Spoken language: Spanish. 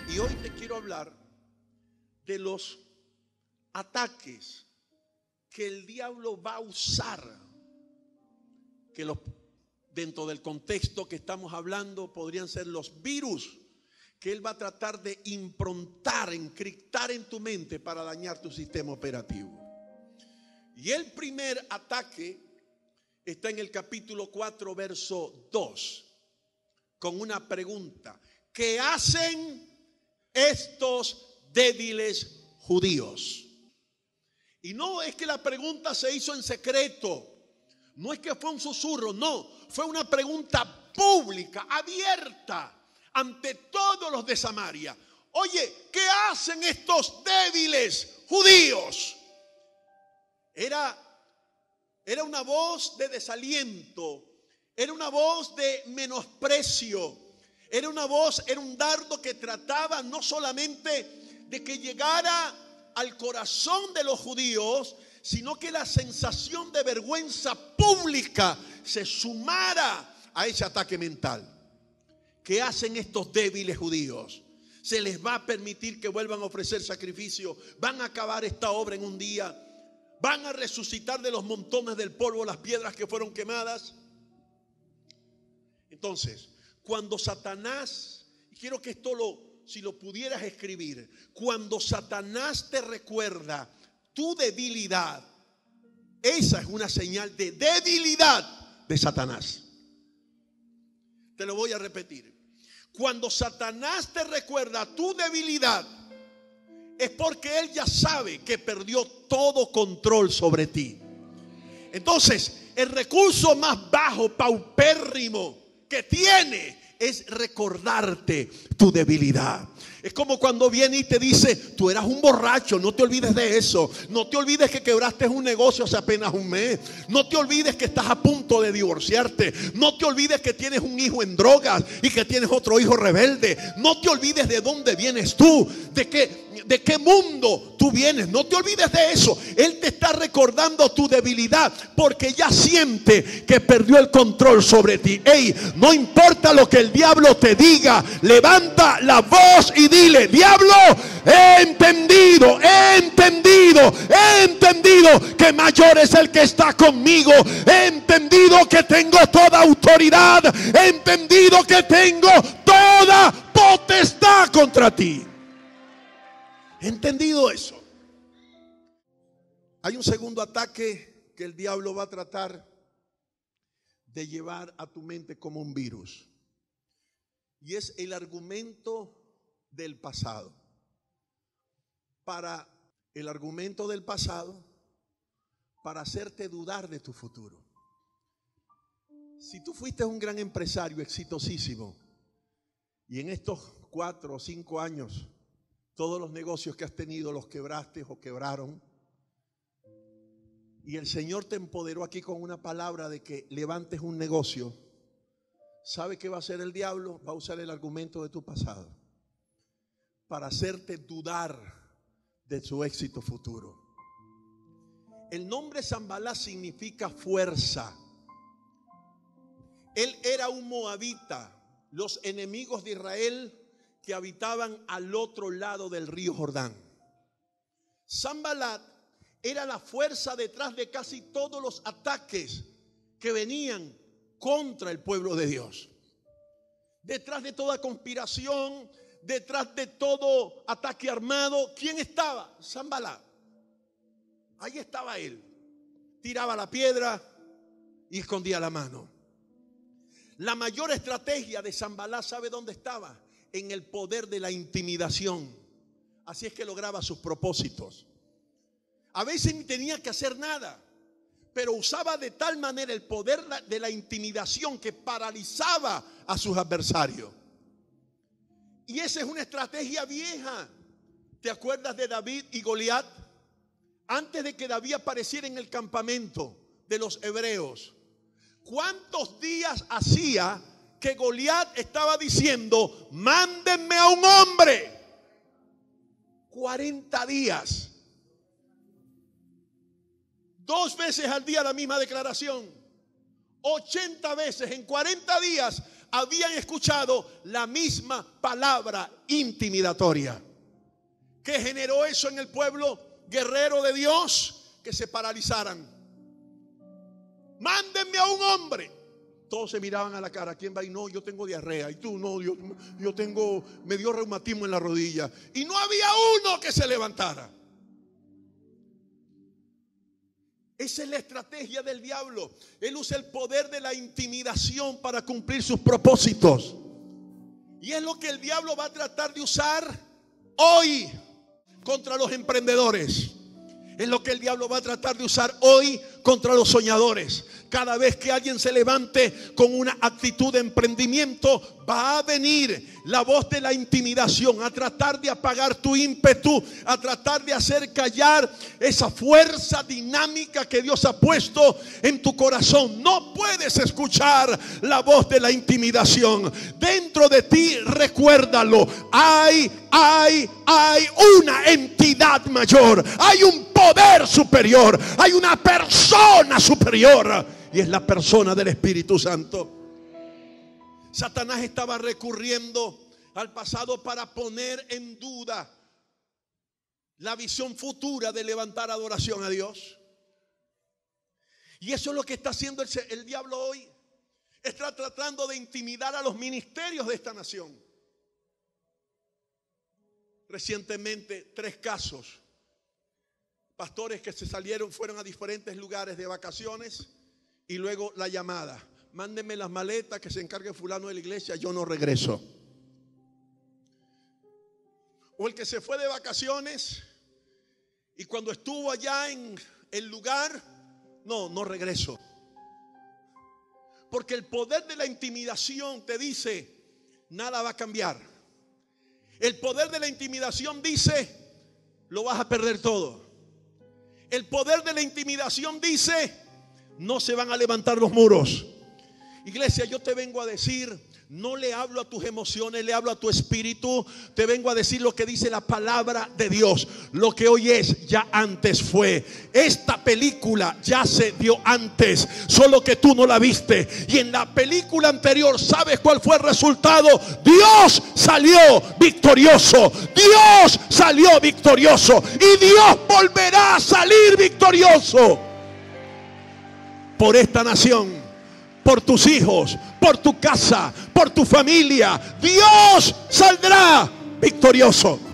Y hoy te quiero hablar de los ataques que el diablo va a usar, que dentro del contexto que estamos hablando podrían ser los virus que él va a tratar de improntar, encriptar en tu mente para dañar tu sistema operativo. Y el primer ataque está en el capítulo 4, verso 2, con una pregunta: ¿qué hacen estos débiles judíos? Y no es que la pregunta se hizo en secreto, no es que fue un susurro, no, fue una pregunta pública, abierta, ante todos los de Samaria. Oye, ¿qué hacen estos débiles judíos? Era una voz de desaliento, era una voz de menosprecio, era un dardo que trataba no solamente de que llegara al corazón de los judíos, sino que la sensación de vergüenza pública se sumara a ese ataque mental. ¿Qué hacen estos débiles judíos? ¿Se les va a permitir que vuelvan a ofrecer sacrificio? ¿Van a acabar esta obra en un día? ¿Van a resucitar de los montones del polvo las piedras que fueron quemadas? Entonces, cuando Satanás, y quiero que esto si lo pudieras escribir, cuando Satanás te recuerda tu debilidad, esa es una señal de debilidad de Satanás. Te lo voy a repetir. Cuando Satanás te recuerda tu debilidad, es porque él ya sabe que perdió todo control sobre ti. Entonces, el recurso más bajo, paupérrimo que tiene es recordarte tu debilidad. Es como cuando viene y te dice: tú eras un borracho, no te olvides de eso. No te olvides que quebraste un negocio hace apenas un mes. No te olvides que estás a punto de divorciarte. No te olvides que tienes un hijo en drogas y que tienes otro hijo rebelde. No te olvides de dónde vienes tú, de qué mundo tú vienes. No te olvides de eso. Él te está recordando tu debilidad porque ya siente que perdió el control sobre ti. Ey, no importa lo que el diablo te diga, levanta la voz y dile: diablo, he entendido que mayor es el que está conmigo. He entendido que tengo toda autoridad. He entendido que tengo toda potestad contra ti. He entendido eso. Hay un segundo ataque que el diablo va a tratar de llevar a tu mente como un virus, y es el argumento del pasado. Para el argumento del pasado, para hacerte dudar de tu futuro. Si tú fuiste un gran empresario exitosísimo y en estos 4 o 5 años todos los negocios que has tenido los quebraste o quebraron, y el Señor te empoderó aquí con una palabra de que levantes un negocio, ¿sabe qué va a hacer el diablo? Va a usar el argumento de tu pasado para hacerte dudar de su éxito futuro. El nombre Sanballat significa fuerza. Él era un moabita, los enemigos de Israel que habitaban al otro lado del río Jordán. Sanballat era la fuerza detrás de casi todos los ataques que venían contra el pueblo de Dios. Detrás de toda conspiración, detrás de todo ataque armado, ¿quién estaba? Sanballat. Ahí estaba él. Tiraba la piedra y escondía la mano. La mayor estrategia de Sanballat, ¿sabe dónde estaba? En el poder de la intimidación. Así es que lograba sus propósitos. A veces ni tenía que hacer nada, pero usaba de tal manera el poder de la intimidación que paralizaba a sus adversarios. Y esa es una estrategia vieja. ¿Te acuerdas de David y Goliat? Antes de que David apareciera en el campamento de los hebreos, ¿cuántos días hacía que Goliat estaba diciendo: mándenme a un hombre? 40 días. 2 veces al día la misma declaración. 80 veces en 40 días habían escuchado la misma palabra intimidatoria. ¿Qué generó eso en el pueblo guerrero de Dios? Que se paralizaran. Mándenme a un hombre. Todos se miraban a la cara. ¿Quién va? Y no, yo tengo diarrea. Y tú, no, me dio reumatismo en la rodilla. Y no había uno que se levantara. Esa es la estrategia del diablo. Él usa el poder de la intimidación para cumplir sus propósitos. Y es lo que el diablo va a tratar de usar hoy contra los emprendedores. Es lo que el diablo va a tratar de usar hoy contra los soñadores. Cada vez que alguien se levante con una actitud de emprendimiento, va a venir la voz de la intimidación a tratar de apagar tu ímpetu, a tratar de hacer callar esa fuerza dinámica que Dios ha puesto en tu corazón. No puedes escuchar la voz de la intimidación. Dentro de ti, recuérdalo, hay una entidad mayor, hay un poder superior, hay una persona superior, y es la persona del Espíritu Santo. Satanás estaba recurriendo al pasado para poner en duda la visión futura de levantar adoración a Dios. Y eso es lo que está haciendo el diablo hoy. Está tratando de intimidar a los ministerios de esta nación. Recientemente 3 casos. Pastores que fueron a diferentes lugares de vacaciones y luego la llamada: mándenme las maletas, que se encargue fulano de la iglesia, yo no regreso. O el que se fue de vacaciones y cuando estuvo allá en el lugar, no regreso. Porque el poder de la intimidación te dice: nada va a cambiar. El poder de la intimidación dice: lo vas a perder todo. El poder de la intimidación dice: no se van a levantar los muros. Iglesia, yo te vengo a decir, no le hablo a tus emociones, le hablo a tu espíritu. Te vengo a decir lo que dice la palabra de Dios. Lo que hoy es, ya antes fue. Esta película ya se dio antes, solo que tú no la viste. Y en la película anterior, ¿sabes cuál fue el resultado? Dios salió victorioso. Dios salió victorioso. Y Dios volverá a salir victorioso por esta nación, por tus hijos, por tu casa, por tu familia. Dios saldrá victorioso.